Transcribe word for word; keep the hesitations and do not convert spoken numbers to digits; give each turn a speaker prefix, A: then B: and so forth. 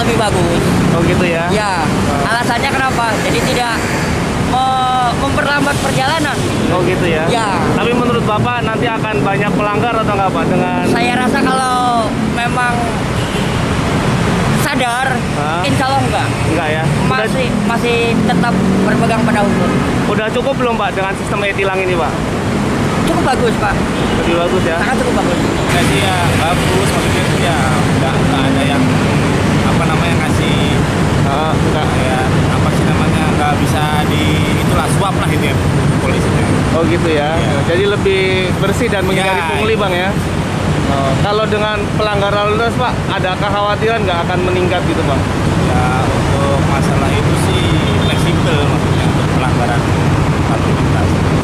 A: lebih bagus.
B: Oh gitu ya?
A: Ya, alasannya kenapa? Jadi tidak me- memperlambat perjalanan.
B: Oh gitu ya?
A: Ya.
B: Tapi menurut Bapak nanti akan banyak pelanggar atau nggak Pak dengan...
A: Saya rasa kalau memang sadar,
B: Hah?
A: insya Allah enggak.
B: Enggak ya? Udah,
A: Masih masih tetap berpegang pada hukum.
B: udah cukup belum Pak dengan sistem e-tilang ini Pak?
A: Cukup bagus, Pak.
B: Lebih bagus ya?
A: Sangat cukup bagus.
C: Ya sih ya bagus, maksudnya itu ya nggak nggak ada yang apa namanya ngasih
B: Ah,
C: nggak ya apa sih namanya nggak bisa di itulah suap lah itu ya polisi itu.
B: oh gitu ya?
C: Iya.
B: Jadi lebih bersih dan menghindari
C: Ya,
B: pungli Bang ya? Oh, kalau dengan pelanggar lalu lintas Pak, ada kekhawatiran nggak akan meningkat gitu Pak?
C: Ya untuk masalah itu sih fleksibel maksudnya untuk pelanggaran lalu lintas.